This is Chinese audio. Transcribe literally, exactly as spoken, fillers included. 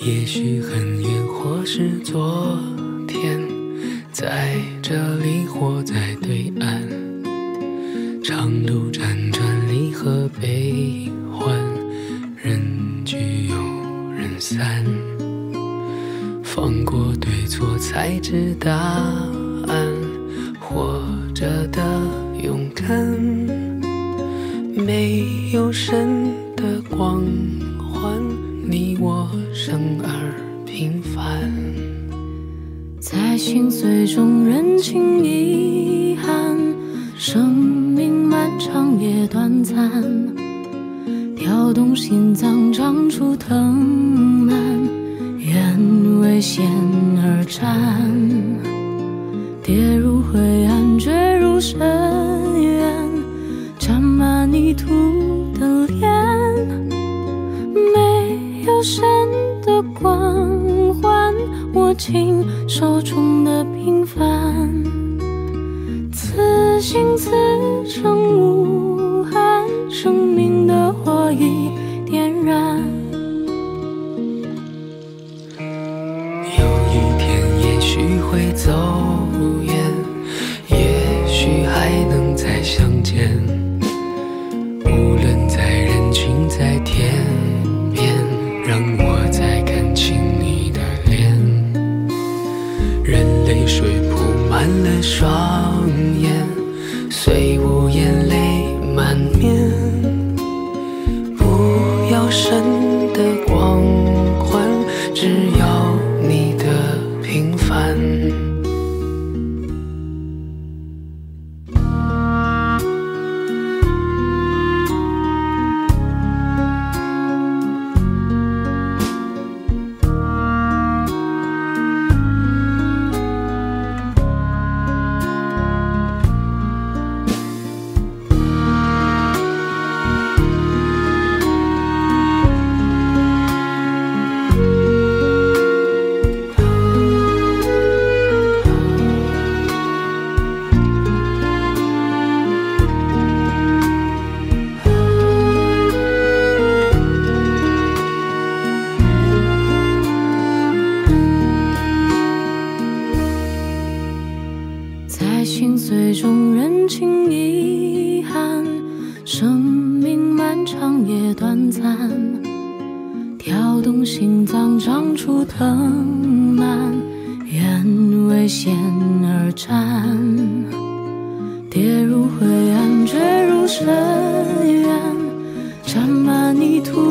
也许很远，或是昨天，在这里或在对岸，长路辗转，离合悲欢，人聚又人散，放过对错才知答案，活着的勇敢，没有神的光环，你我生而平凡， 在心碎中认清遗憾，生命漫长也短暂，跳动心脏长出藤蔓，愿为险而战，跌入灰暗坠入深渊，沾满泥土的脸，没有神的光环，握紧手中的平凡，此心此生无憾，生命的火已点燃。 有一天也许会走远，也许还能再相见，无论在人群在天边，让我再看清你的脸，任泪水铺满了双眼，虽无眼泪满面，不要神的光环，只要你的平凡。 在心碎中认清遗憾，生命漫长也短暂，跳动心脏长出藤蔓，愿为险而战，跌入灰暗坠入深渊，沾满泥土